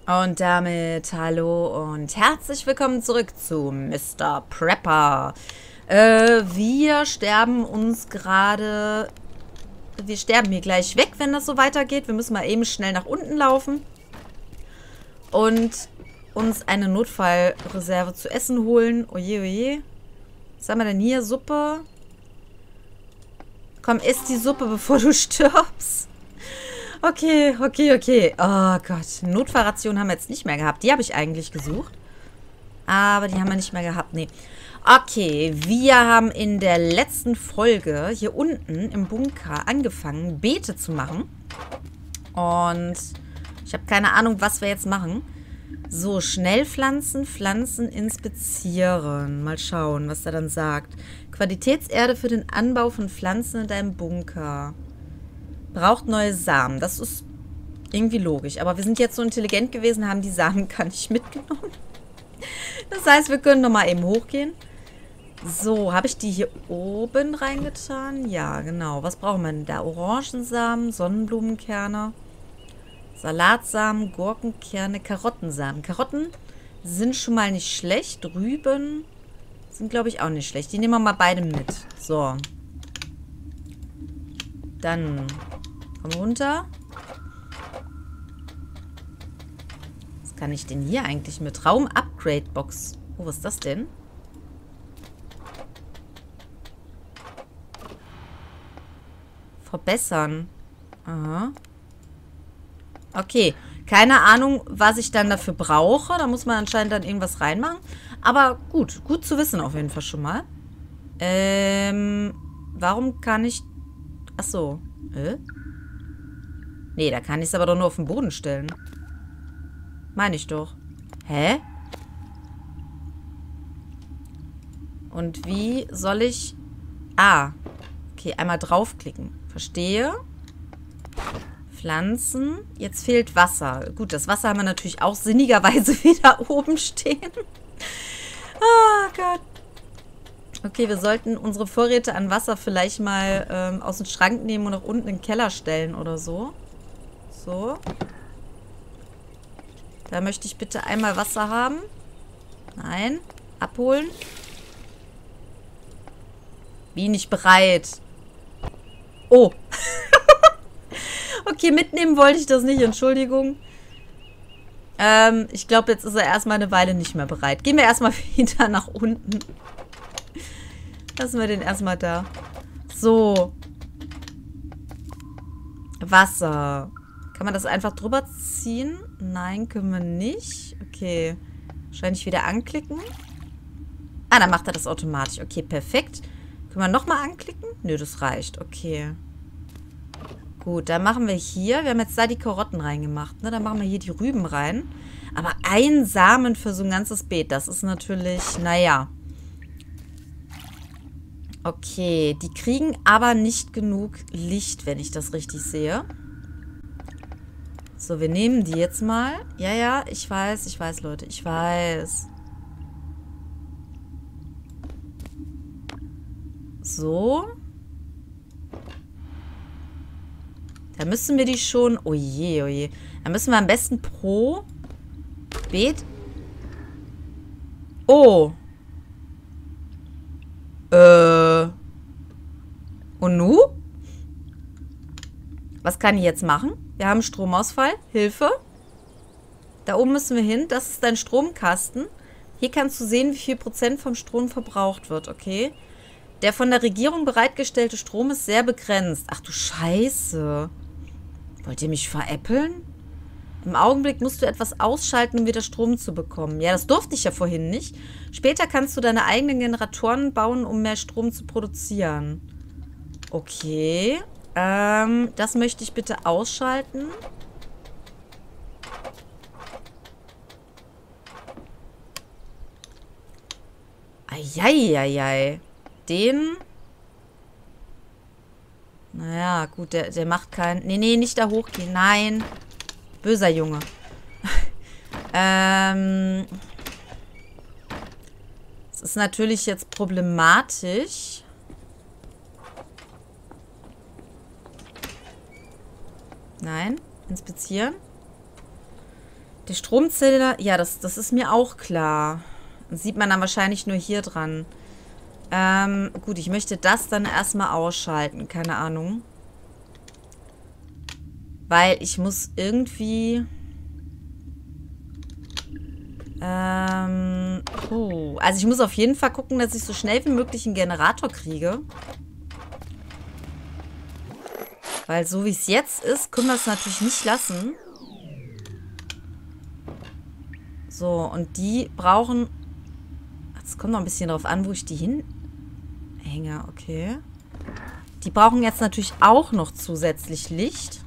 Und damit hallo und herzlich willkommen zurück zu Mr. Prepper. Wir sterben uns gerade... Wir sterben hier gleich weg, wenn das so weitergeht. Wir müssen mal eben schnell nach unten laufen und uns eine Notfallreserve zu essen holen. Oje, oje. Was haben wir denn hier? Suppe? Komm, iss die Suppe, bevor du stirbst. Okay. Oh Gott. Notfallration haben wir jetzt nicht mehr gehabt. Die habe ich eigentlich gesucht. Aber die haben wir nicht mehr gehabt. Nee. Okay, wir haben in der letzten Folge hier unten im Bunker angefangen, Beete zu machen. Und ich habe keine Ahnung, was wir jetzt machen. So, schnell pflanzen, Pflanzen inspizieren. Mal schauen, was er dann sagt. Qualitätserde für den Anbau von Pflanzen in deinem Bunker. Braucht neue Samen. Das ist irgendwie logisch. Aber wir sind jetzt so intelligent gewesen, haben die Samen gar nicht mitgenommen. Das heißt, wir können nochmal eben hochgehen. So, habe ich die hier oben reingetan? Ja, genau. Was brauchen wir denn da? Orangensamen, Sonnenblumenkerne, Salatsamen, Gurkenkerne, Karottensamen. Karotten sind schon mal nicht schlecht. Rüben sind, glaube ich, auch nicht schlecht. Die nehmen wir mal beide mit. So. Dann komm runter. Was kann ich denn hier eigentlich mit? Raum-Upgrade-Box. Oh, was ist das denn? Verbessern. Aha. Okay. Keine Ahnung, was ich dann dafür brauche. Da muss man anscheinend dann irgendwas reinmachen. Aber gut. Gut zu wissen auf jeden Fall schon mal. Warum kann ich... Achso. Nee, da kann ich es aber doch nur auf den Boden stellen. Meine ich doch. Hä? Und wie soll ich... Ah. Okay, einmal draufklicken. Verstehe. Pflanzen. Jetzt fehlt Wasser. Gut, das Wasser haben wir natürlich auch sinnigerweise wieder oben stehen. Oh Gott. Okay, wir sollten unsere Vorräte an Wasser vielleicht mal aus dem Schrank nehmen und nach unten in den Keller stellen oder so. So. Da möchte ich bitte einmal Wasser haben. Nein. Abholen. Wie nicht bereit. Oh. Okay, mitnehmen wollte ich das nicht. Entschuldigung. Ich glaube, jetzt ist er erstmal eine Weile nicht mehr bereit. Gehen wir erstmal wieder nach unten. Lassen wir den erstmal da. So. Wasser. Kann man das einfach drüber ziehen? Nein, können wir nicht. Okay. Wahrscheinlich wieder anklicken. Ah, dann macht er das automatisch. Okay, perfekt. Können wir nochmal anklicken? Nö, das reicht. Okay. Gut, dann machen wir hier. Wir haben jetzt da die Karotten reingemacht. Ne? Dann machen wir hier die Rüben rein. Aber ein Samen für so ein ganzes Beet, das ist natürlich, naja. Okay, die kriegen aber nicht genug Licht, wenn ich das richtig sehe. So, wir nehmen die jetzt mal. Ja, ich weiß, Leute, ich weiß. So. Da müssen wir die schon... Oh je. Da müssen wir am besten pro Beet... Oh. Und nu? Was kann ich jetzt machen? Wir haben Stromausfall. Hilfe. Da oben müssen wir hin. Das ist dein Stromkasten. Hier kannst du sehen, wie viel Prozent vom Strom verbraucht wird. Okay. Der von der Regierung bereitgestellte Strom ist sehr begrenzt. Ach du Scheiße. Wollt ihr mich veräppeln? Im Augenblick musst du etwas ausschalten, um wieder Strom zu bekommen. Ja, das durfte ich ja vorhin nicht. Später kannst du deine eigenen Generatoren bauen, um mehr Strom zu produzieren. Okay. Das möchte ich bitte ausschalten. Eieieiei. Den... Naja, gut, der macht keinen... Nee, nicht da hochgehen. Nein. Böser Junge. Das ist natürlich jetzt problematisch. Nein. Inspizieren. Die Stromzähler, ja, das ist mir auch klar. Das sieht man dann wahrscheinlich nur hier dran. Gut, ich möchte das dann erstmal ausschalten. Keine Ahnung. Weil ich muss irgendwie... also ich muss auf jeden Fall gucken, dass ich so schnell wie möglich einen Generator kriege. Weil so wie es jetzt ist, können wir es natürlich nicht lassen. So, und die brauchen... Es kommt noch ein bisschen drauf an, wo ich die hinhänge. Okay. Die brauchen jetzt natürlich auch noch zusätzlich Licht.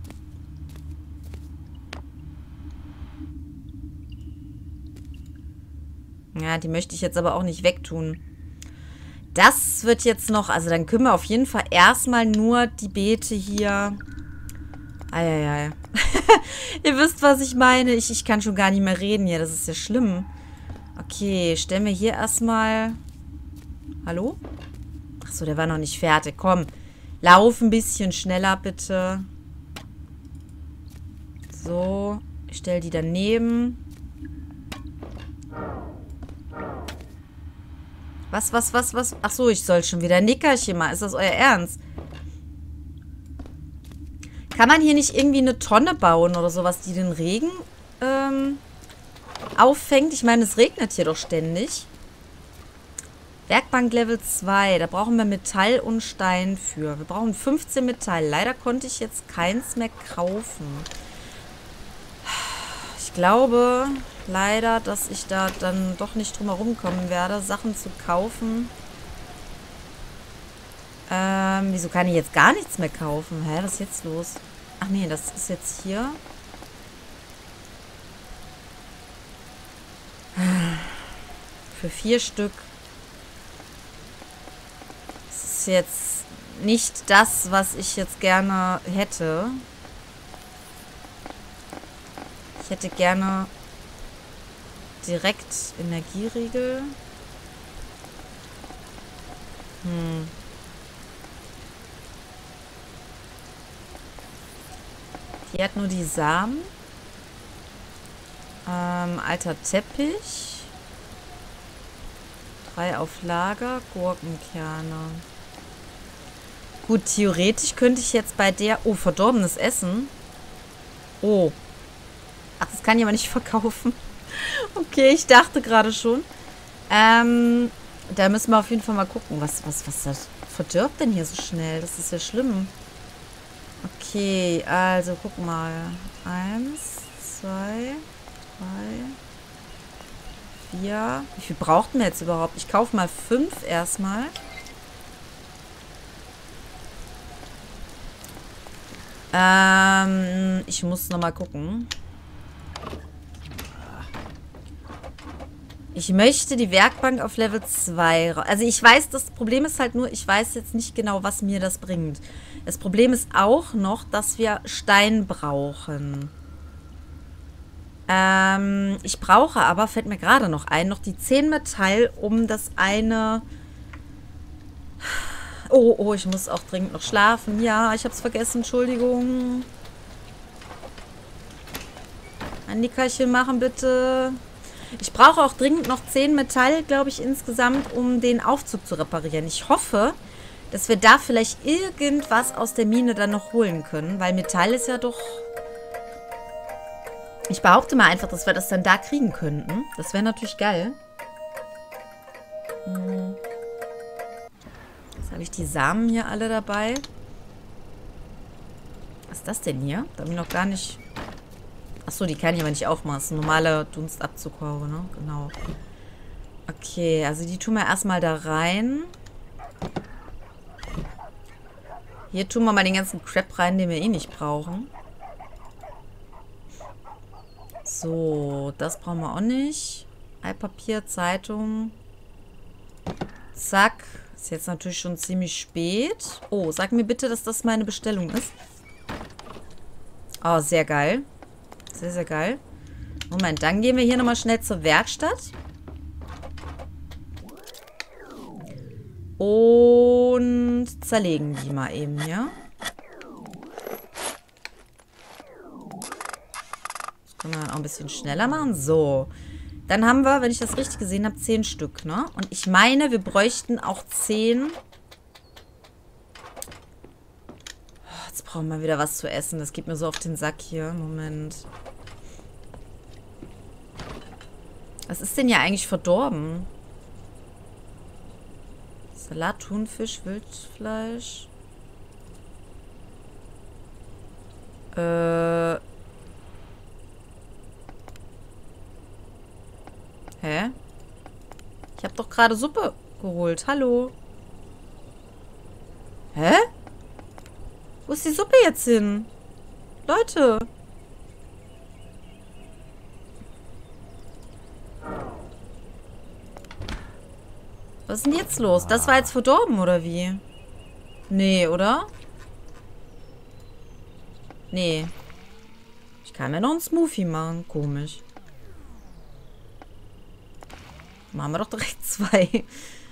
Ja, die möchte ich jetzt aber auch nicht wegtun. Das wird jetzt noch... Also dann können wir auf jeden Fall erstmal nur die Beete hier... Eieiei. Ihr wisst, was ich meine. Ich kann schon gar nicht mehr reden hier. Das ist ja schlimm. Okay, stellen wir hier erstmal... Hallo? Achso, der war noch nicht fertig. Komm, lauf ein bisschen schneller, bitte. So, ich stelle die daneben. Was? Achso, ich soll schon wieder ein Nickerchen machen. Ist das euer Ernst? Kann man hier nicht irgendwie eine Tonne bauen oder sowas, die den Regen auffängt? Ich meine, es regnet hier doch ständig. Werkbank Level 2. Da brauchen wir Metall und Stein für. Wir brauchen 15 Metall. Leider konnte ich jetzt keins mehr kaufen. Ich glaube leider, dass ich da dann doch nicht drum herum kommen werde, Sachen zu kaufen. Wieso kann ich jetzt gar nichts mehr kaufen? Hä, was ist jetzt los? Ach nee, das ist jetzt hier. Für 4 Stück. Das ist jetzt nicht das, was ich jetzt gerne hätte. Ich hätte gerne direkt Energieriegel. Die hat nur die Samen. Alter Teppich. 3 auf Lager. Gurkenkerne. Gut, theoretisch könnte ich jetzt bei der... Oh, verdorbenes Essen. Oh. Ach, das kann ich aber nicht verkaufen. Okay, ich dachte gerade schon. Da müssen wir auf jeden Fall mal gucken. Was das verdirbt denn hier so schnell? Das ist ja schlimm. Okay, also guck mal. 1, 2, 3, 4. Wie viel brauchten wir jetzt überhaupt? Ich kaufe mal 5 erstmal. Ich muss nochmal gucken. Ich möchte die Werkbank auf Level 2. Also ich weiß, das Problem ist halt nur, ich weiß jetzt nicht genau, was mir das bringt. Das Problem ist auch noch, dass wir Stein brauchen. Ich brauche aber, fällt mir gerade noch ein, noch die 10 Metall, um das eine... Oh, ich muss auch dringend noch schlafen. Ja, ich hab's vergessen, Entschuldigung. Ein Nickerchen machen, bitte. Ich brauche auch dringend noch 10 Metall, glaube ich, insgesamt, um den Aufzug zu reparieren. Ich hoffe, dass wir da vielleicht irgendwas aus der Mine dann noch holen können, weil Metall ist ja doch... Ich behaupte mal einfach, dass wir das dann da kriegen könnten. Das wäre natürlich geil. Jetzt habe ich die Samen hier alle dabei. Was ist das denn hier? Da habe ich noch gar nicht... Achso, die kann ich aber nicht aufmachen. Das ist eine normale Dunstabzughaube, ne? Genau. Okay, also die tun wir erstmal da rein. Hier tun wir mal den ganzen Crap rein, den wir eh nicht brauchen. So, das brauchen wir auch nicht. Altpapier, Zeitung. Zack. Ist jetzt natürlich schon ziemlich spät. Oh, sag mir bitte, dass das meine Bestellung ist. Oh, sehr geil. Sehr, sehr geil. Moment, dann gehen wir hier nochmal schnell zur Werkstatt. Und zerlegen die mal eben hier. Das Können wir dann auch ein bisschen schneller machen. So. Dann haben wir, wenn ich das richtig gesehen habe, 10 Stück, ne? Und ich meine, wir bräuchten auch 10. Jetzt brauchen wir wieder was zu essen. Das geht mir so auf den Sack hier. Moment. Was ist denn ja eigentlich verdorben? Salat, Thunfisch, Wildfleisch. Hä? Ich habe doch gerade Suppe geholt. Hallo? Hä? Wo ist die Suppe jetzt hin? Leute. Was ist denn jetzt los? Das war jetzt verdorben, oder wie? Nee, oder? Nee. Ich kann mir noch einen Smoothie machen. Komisch. Machen wir doch direkt 2.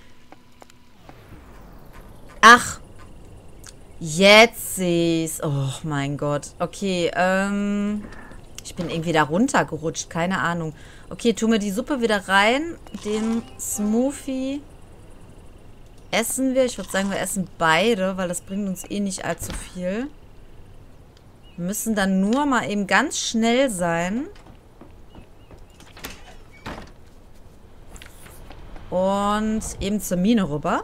Ach. Jetzt sehe ich's. Oh mein Gott. Okay, ich bin irgendwie da runtergerutscht. Keine Ahnung. Okay, tun wir die Suppe wieder rein. Den Smoothie essen wir. Ich würde sagen, wir essen beide, weil das bringt uns eh nicht allzu viel. Wir müssen dann nur mal eben ganz schnell sein. Und eben zur Mine rüber.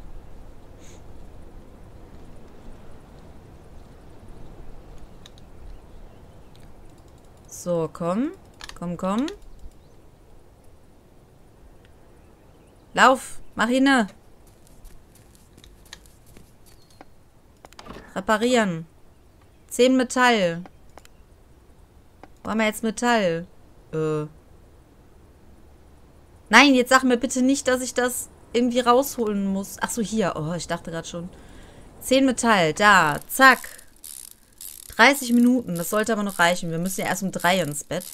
So, komm. Komm, komm. Lauf, Marine. Reparieren. 10 Metall. Wo haben wir jetzt Metall? Nein, jetzt sag mir bitte nicht, dass ich das irgendwie rausholen muss. Ach so, hier. Oh, ich dachte gerade schon. 10 Metall. Da. Zack. 30 Minuten. Das sollte aber noch reichen. Wir müssen ja erst um 3 ins Bett.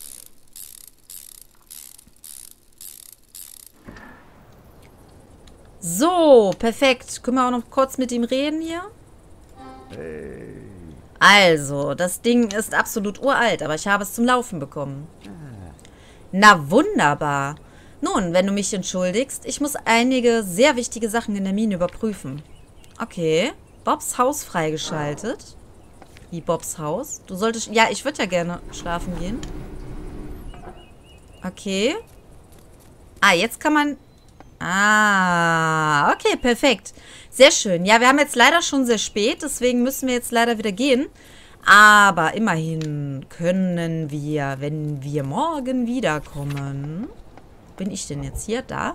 So, perfekt. Können wir auch noch kurz mit ihm reden hier? Also, das Ding ist absolut uralt, aber ich habe es zum Laufen bekommen. Na, wunderbar. Nun, wenn du mich entschuldigst, ich muss einige sehr wichtige Sachen in der Mine überprüfen. Okay. Bobs Haus freigeschaltet. Wie Bobs Haus? Du solltest... Ja, ich würde ja gerne schlafen gehen. Okay. Ah, jetzt kann man... Ah, okay, perfekt. Sehr schön. Ja, wir haben jetzt leider schon sehr spät, deswegen müssen wir jetzt leider wieder gehen. Aber immerhin können wir, wenn wir morgen wiederkommen... Bin ich denn jetzt hier? Da?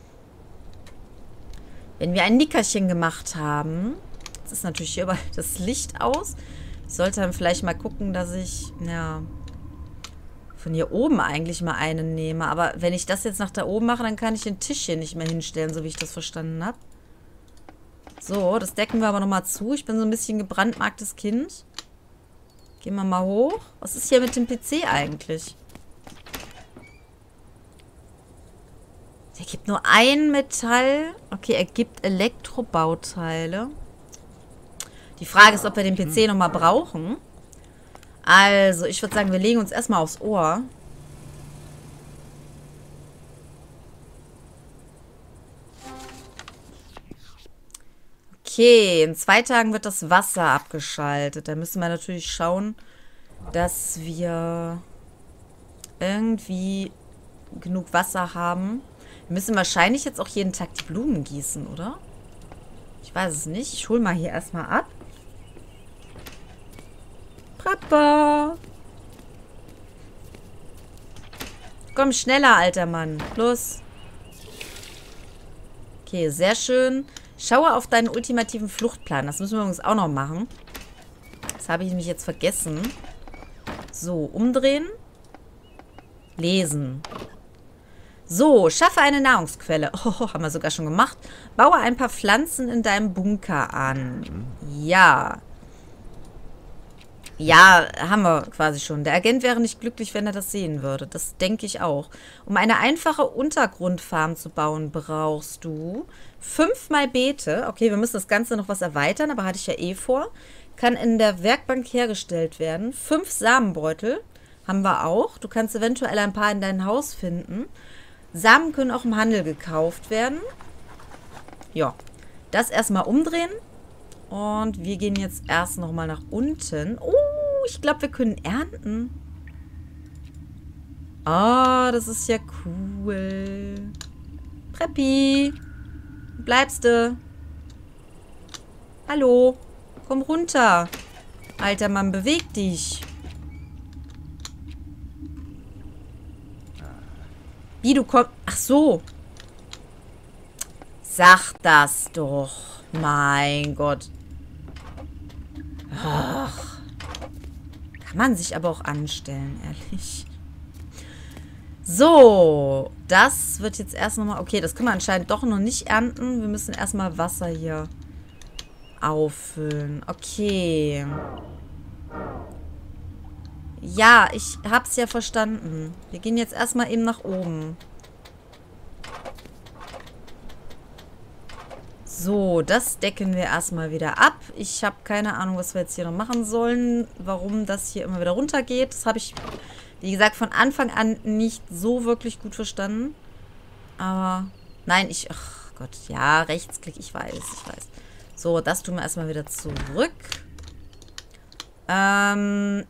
Wenn wir ein Nickerchen gemacht haben... Jetzt ist natürlich hier überall das Licht aus. Ich sollte dann vielleicht mal gucken, dass ich... Ja... Von hier oben eigentlich mal einen nehme. Aber wenn ich das jetzt nach da oben mache, dann kann ich den Tisch hier nicht mehr hinstellen, so wie ich das verstanden habe. So, das decken wir aber nochmal zu. Ich bin so ein bisschen gebrandmarktes Kind. Gehen wir mal hoch. Was ist hier mit dem PC eigentlich? Der gibt nur ein Metall. Okay, er gibt Elektrobauteile. Die Frage ist, ob wir den PC nochmal brauchen. Also, ich würde sagen, wir legen uns erstmal aufs Ohr. Okay, in 2 Tagen wird das Wasser abgeschaltet. Da müssen wir natürlich schauen, dass wir irgendwie genug Wasser haben. Wir müssen wahrscheinlich jetzt auch jeden Tag die Blumen gießen, oder? Ich weiß es nicht. Ich hole mal hier erstmal ab. Papa. Komm schneller, alter Mann. Los. Okay, sehr schön. Schaue auf deinen ultimativen Fluchtplan. Das müssen wir übrigens auch noch machen. Das habe ich nämlich jetzt vergessen. So, umdrehen. Lesen. So, schaffe eine Nahrungsquelle. Oh, haben wir sogar schon gemacht. Baue ein paar Pflanzen in deinem Bunker an. Ja. Ja, haben wir quasi schon. Der Agent wäre nicht glücklich, wenn er das sehen würde. Das denke ich auch. Um eine einfache Untergrundfarm zu bauen, brauchst du 5 mal Beete. Okay, wir müssen das Ganze noch was erweitern, aber hatte ich ja eh vor. Kann in der Werkbank hergestellt werden. 5 Samenbeutel. Haben wir auch. Du kannst eventuell ein paar in dein Haus finden. Samen können auch im Handel gekauft werden. Ja. Das erstmal umdrehen. Und wir gehen jetzt erst nochmal nach unten. Oh, ich glaube, wir können ernten. Ah, das ist ja cool. Preppi. Bleibst du? Hallo. Komm runter. Alter Mann, beweg dich. Wie, du kommst... Ach so. Sag das doch. Mein Gott. Ach. Kann man sich aber auch anstellen, ehrlich. So. Das wird jetzt erst nochmal... Okay, das können wir anscheinend doch noch nicht ernten. Wir müssen erstmal Wasser hier auffüllen. Okay. Ja, ich hab's ja verstanden. Wir gehen jetzt erstmal eben nach oben. So, das decken wir erstmal wieder ab. Ich habe keine Ahnung, was wir jetzt hier noch machen sollen. Warum das hier immer wieder runtergeht. Das habe ich, wie gesagt, von Anfang an nicht so wirklich gut verstanden. Aber, nein, ach Gott, ja, Rechtsklick, ich weiß. So, das tun wir erstmal wieder zurück. Da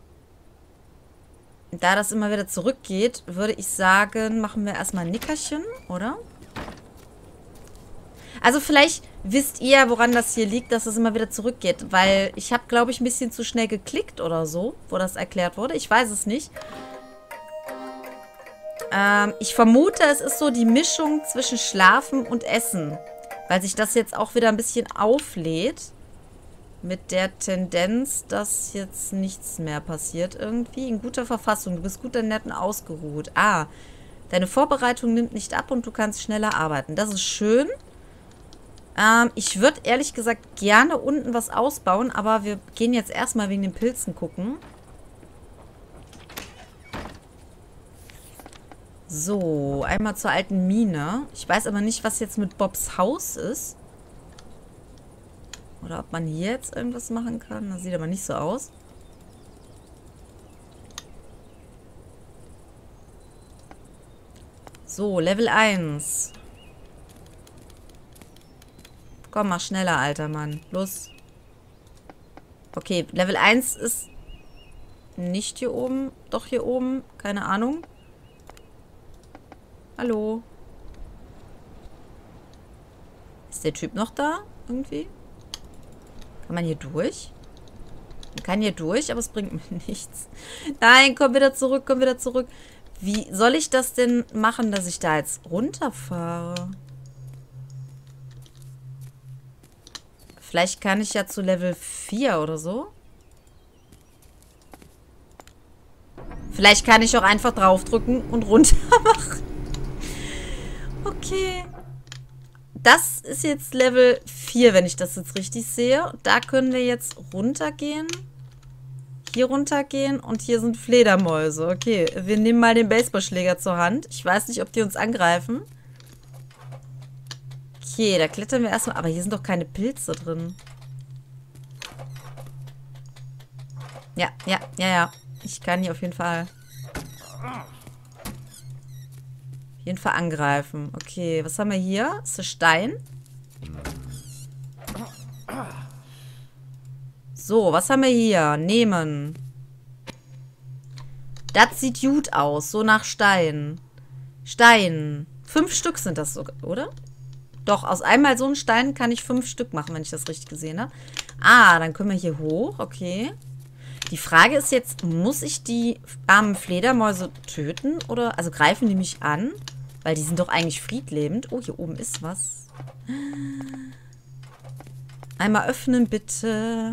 das immer wieder zurückgeht, würde ich sagen, machen wir erstmal ein Nickerchen, oder? Also vielleicht wisst ihr, woran das hier liegt, dass es immer wieder zurückgeht. Weil ich habe, glaube ich, ein bisschen zu schnell geklickt oder so, wo das erklärt wurde. Ich weiß es nicht. Ich vermute, es ist so die Mischung zwischen Schlafen und Essen. Weil sich das jetzt auch wieder ein bisschen auflädt. Mit der Tendenz, dass jetzt nichts mehr passiert irgendwie. In guter Verfassung. Du bist gut ernährt und ausgeruht. Ah, deine Vorbereitung nimmt nicht ab und du kannst schneller arbeiten. Das ist schön. Ich würde ehrlich gesagt gerne unten was ausbauen, aber wir gehen jetzt erstmal wegen den Pilzen gucken. So, einmal zur alten Mine. Ich weiß aber nicht, was jetzt mit Bobs Haus ist. Oder ob man hier jetzt irgendwas machen kann. Das sieht aber nicht so aus. So, Level 1. Komm, mach schneller, alter Mann. Los. Okay, Level 1 ist nicht hier oben. Doch hier oben. Keine Ahnung. Hallo. Ist der Typ noch da? Irgendwie? Kann man hier durch? Man kann hier durch, aber es bringt mir nichts. Nein, komm wieder zurück, komm wieder zurück. Wie soll ich das denn machen, dass ich da jetzt runterfahre? Vielleicht kann ich ja zu Level 4 oder so. Vielleicht kann ich auch einfach draufdrücken und runter machen. Okay. Das ist jetzt Level 4, wenn ich das jetzt richtig sehe. Da können wir jetzt runtergehen. Hier runtergehen und hier sind Fledermäuse. Okay, wir nehmen mal den Baseballschläger zur Hand. Ich weiß nicht, ob die uns angreifen. Okay, da klettern wir erstmal. Aber hier sind doch keine Pilze drin. Ja. Ich kann hier auf jeden Fall angreifen. Okay, was haben wir hier? Ist das Stein? So, was haben wir hier? Nehmen. Das sieht gut aus. So nach Stein. Stein. 5 Stück sind das sogar, oder? Doch, aus einmal so einem Stein kann ich 5 Stück machen, wenn ich das richtig gesehen habe. Ah, dann können wir hier hoch. Okay. Die Frage ist jetzt, muss ich die armen Fledermäuse töten? Oder, also greifen die mich an? Weil die sind doch eigentlich friedlebend. Oh, hier oben ist was. Einmal öffnen, bitte.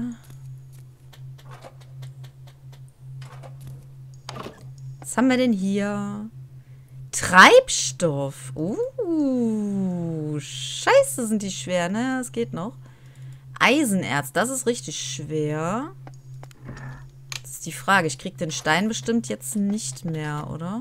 Was haben wir denn hier? Treibstoff. Scheiße, sind die schwer, ne? Das geht noch. Eisenerz, das ist richtig schwer. Das ist die Frage. Ich krieg den Stein bestimmt jetzt nicht mehr, oder?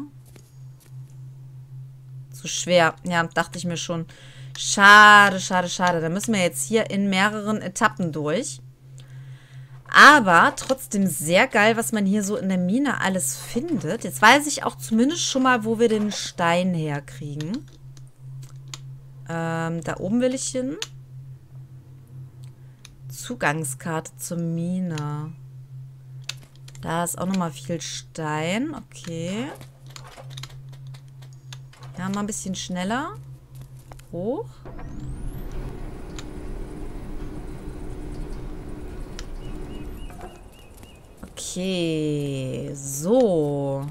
Zu schwer. Ja, dachte ich mir schon. Schade. Da müssen wir jetzt hier in mehreren Etappen durch. Aber trotzdem sehr geil, was man hier so in der Mine alles findet. Jetzt weiß ich auch zumindest schon mal, wo wir den Stein herkriegen. Da oben will ich hin. Zugangskarte zur Mine. Da ist auch nochmal viel Stein. Okay. Ja, mal ein bisschen schneller. Hoch. Okay. So.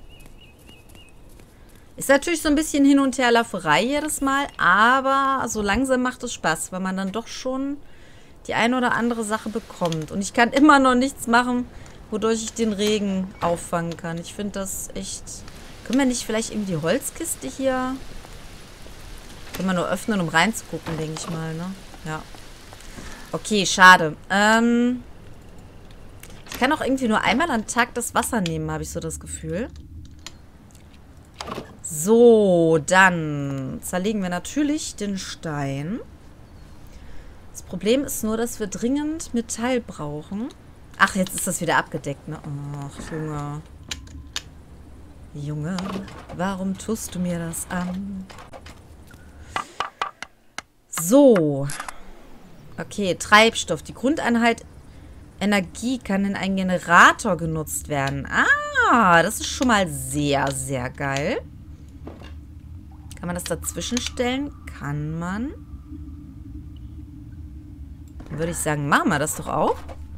Ist natürlich so ein bisschen Hin- und Herlauferei jedes Mal, aber so langsam macht es Spaß, weil man dann doch schon die eine oder andere Sache bekommt. Und ich kann immer noch nichts machen, wodurch ich den Regen auffangen kann. Ich finde das echt... Können wir nicht vielleicht irgendwie die Holzkiste hier... Können wir nur öffnen, um reinzugucken, denke ich mal, ne? Ja. Okay, schade. Ich kann auch irgendwie nur einmal am Tag das Wasser nehmen, habe ich so das Gefühl. So, dann zerlegen wir natürlich den Stein. Das Problem ist nur, dass wir dringend Metall brauchen. Ach, jetzt ist das wieder abgedeckt, ne? Ach, Junge. Junge, warum tust du mir das an? So. Okay, Treibstoff. Die Grundeinheit Energie kann in einen Generator genutzt werden. Ah, das ist schon mal sehr, sehr geil. Kann man das dazwischen stellen? Kann man. Dann würde ich sagen, machen wir das doch auch.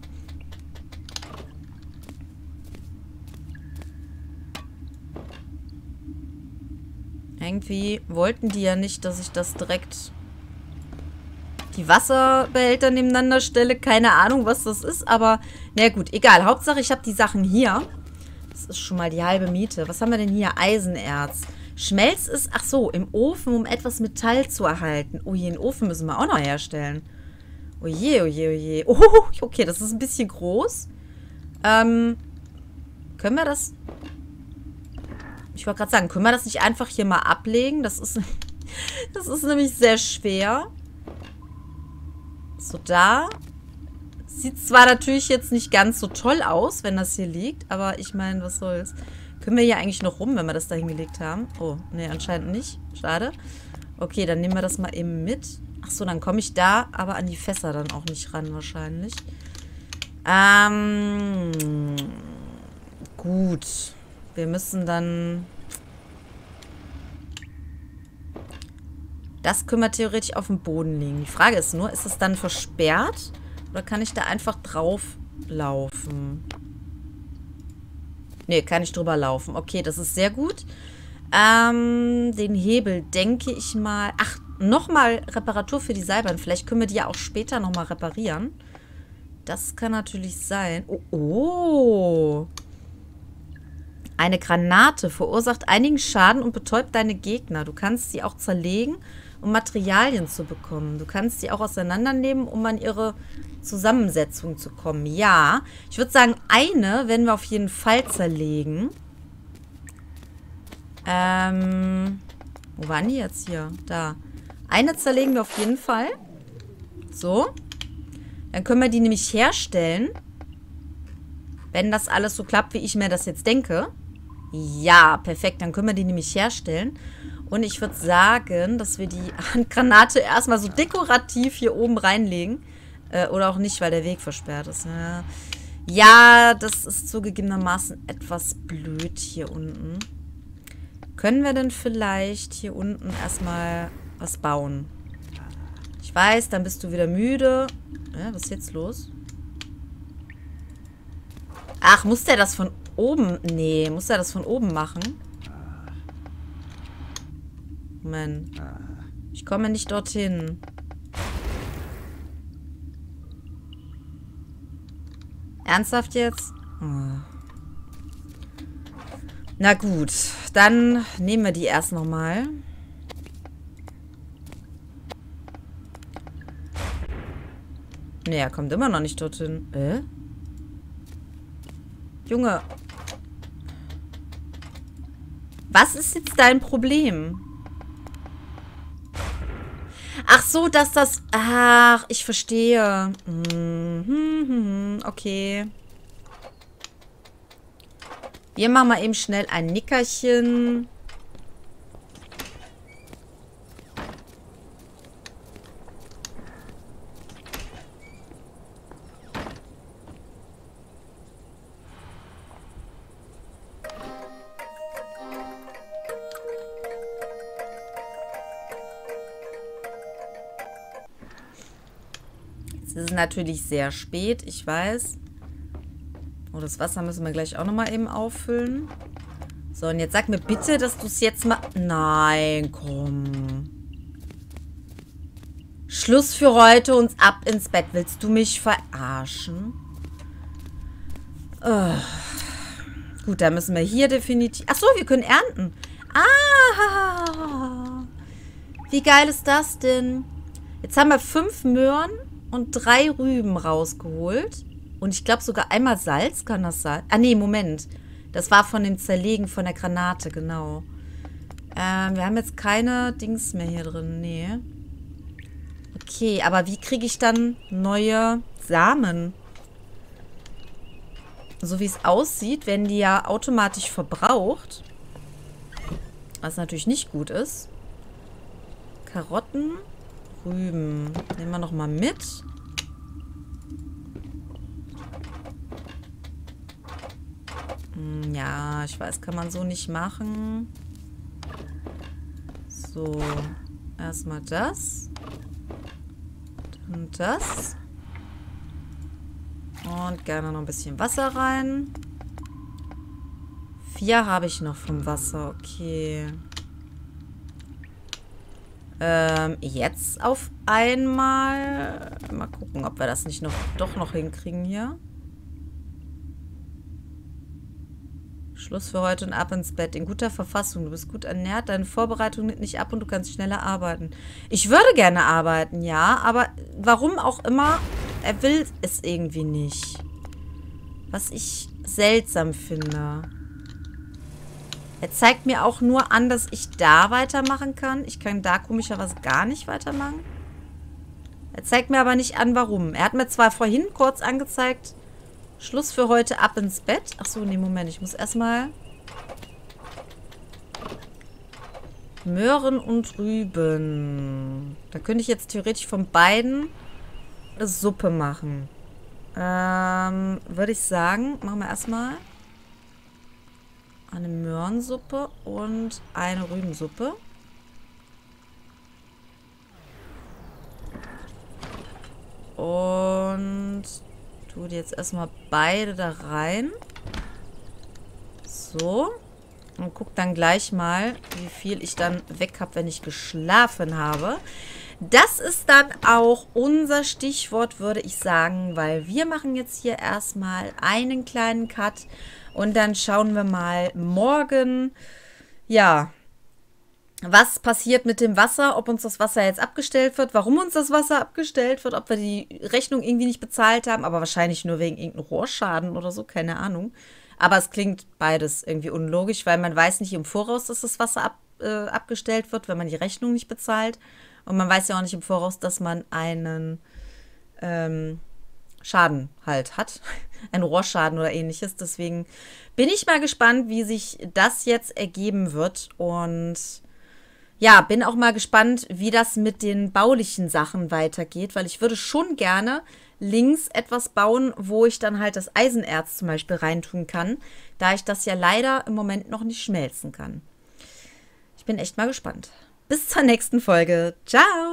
Irgendwie wollten die ja nicht, dass ich das direkt die Wasserbehälter nebeneinander stelle. Keine Ahnung, was das ist, aber na gut, egal. Hauptsache, ich habe die Sachen hier. Das ist schon mal die halbe Miete. Was haben wir denn hier? Eisenerz. Schmelz ist, ach so, im Ofen, um etwas Metall zu erhalten. Oh je, einen Ofen müssen wir auch noch herstellen. Oh je, oh je, oh je. Oh, okay, das ist ein bisschen groß. Können wir das... Ich wollte gerade sagen, können wir das nicht einfach hier mal ablegen? Das ist nämlich sehr schwer. So, da. Sieht zwar natürlich jetzt nicht ganz so toll aus, wenn das hier liegt, aber ich meine, was soll's. Können wir hier eigentlich noch rum, wenn wir das da hingelegt haben? Oh, nee, anscheinend nicht. Schade. Okay, dann nehmen wir das mal eben mit. Ach so, dann komme ich da aber an die Fässer dann auch nicht ran wahrscheinlich. Gut. Wir müssen dann... Das können wir theoretisch auf dem Boden legen. Die Frage ist nur, ist es dann versperrt? Oder kann ich da einfach drauf laufen? Nee, kann ich drüber laufen. Okay, das ist sehr gut. Den Hebel denke ich mal... Ach, nochmal Reparatur für die Seilbahn. Vielleicht können wir die ja auch später nochmal reparieren. Das kann natürlich sein. Oh, oh. Eine Granate verursacht einigen Schaden und betäubt deine Gegner. Du kannst sie auch zerlegen, um Materialien zu bekommen. Du kannst sie auch auseinandernehmen, um an ihre Zusammensetzung zu kommen. Ja, ich würde sagen, eine werden wir auf jeden Fall zerlegen. Wo waren die jetzt hier? Da. Eine zerlegen wir auf jeden Fall. So. Dann können wir die nämlich herstellen. Wenn das alles so klappt, wie ich mir das jetzt denke. Ja, perfekt. Dann können wir die nämlich herstellen. Und ich würde sagen, dass wir die Handgranate erstmal so dekorativ hier oben reinlegen. Oder auch nicht, weil der Weg versperrt ist. Ja, das ist zugegebenermaßen etwas blöd hier unten. Können wir denn vielleicht hier unten erstmal was bauen? Ich weiß, dann bist du wieder müde. Was ist jetzt los? Ach, muss der das von oben? Nee, muss der das von oben machen? Moment. Ich komme nicht dorthin. Ernsthaft jetzt? Oh. Na gut, dann nehmen wir die erst nochmal. Nee, er kommt immer noch nicht dorthin. Junge. Was ist jetzt dein Problem? Ach so, dass das... Ach, ich verstehe. Okay. Wir machen mal eben schnell ein Nickerchen. Es ist natürlich sehr spät, ich weiß. Oh, das Wasser müssen wir gleich auch nochmal eben auffüllen. So, und jetzt sag mir bitte, dass du es jetzt mal... Nein, komm. Schluss für heute und ab ins Bett. Willst du mich verarschen? Gut, dann müssen wir hier definitiv... Achso, wir können ernten. Ah! Wie geil ist das denn? Jetzt haben wir 5 Möhren und 3 Rüben rausgeholt. Und ich glaube sogar einmal Salz kann das sein. Ah, nee, Moment. Das war von dem Zerlegen von der Granate, genau. Wir haben jetzt keine Dings mehr hier drin. Nee. Okay, aber wie kriege ich dann neue Samen? So wie es aussieht, werden die ja automatisch verbraucht. Was natürlich nicht gut ist. Karotten, Rüben. Nehmen wir nochmal mit. Ja, ich weiß, kann man so nicht machen. So. Erstmal das. Dann das. Und gerne noch ein bisschen Wasser rein. 4 habe ich noch vom Wasser. Okay. Jetzt auf einmal. Mal gucken, ob wir das nicht doch noch hinkriegen hier. Schluss für heute und ab ins Bett. In guter Verfassung. Du bist gut ernährt. Deine Vorbereitung nimmt nicht ab und du kannst schneller arbeiten. Ich würde gerne arbeiten, ja. Aber warum auch immer, er will es irgendwie nicht. Was ich seltsam finde. Er zeigt mir auch nur an, dass ich da weitermachen kann. Ich kann da komischerweise gar nicht weitermachen. Er zeigt mir aber nicht an, warum. Er hat mir zwar vorhin kurz angezeigt, Schluss für heute, ab ins Bett. Achso, nee, Moment. Ich muss erstmal Möhren und Rüben. Da könnte ich jetzt theoretisch von beiden eine Suppe machen. Würde ich sagen, machen wir erstmal eine Möhrensuppe und eine Rübensuppe. Und tue die jetzt erstmal beide da rein. So. Und guck dann gleich mal, wie viel ich dann weg habe, wenn ich geschlafen habe. Das ist dann auch unser Stichwort, würde ich sagen, weil wir machen jetzt hier erstmal einen kleinen Cut und dann schauen wir mal morgen, ja, was passiert mit dem Wasser, ob uns das Wasser jetzt abgestellt wird, warum uns das Wasser abgestellt wird, ob wir die Rechnung irgendwie nicht bezahlt haben, aber wahrscheinlich nur wegen irgendeinem Rohrschaden oder so, keine Ahnung. Aber es klingt beides irgendwie unlogisch, weil man weiß nicht im Voraus, dass das Wasser abgestellt wird, wenn man die Rechnung nicht bezahlt. Und man weiß ja auch nicht im Voraus, dass man einen Schaden halt hat. Ein Rohrschaden oder ähnliches. Deswegen bin ich mal gespannt, wie sich das jetzt ergeben wird. Und ja, bin auch mal gespannt, wie das mit den baulichen Sachen weitergeht. Weil ich würde schon gerne links etwas bauen, wo ich dann halt das Eisenerz zum Beispiel reintun kann. Da ich das ja leider im Moment noch nicht schmelzen kann. Ich bin echt mal gespannt. Bis zur nächsten Folge. Ciao!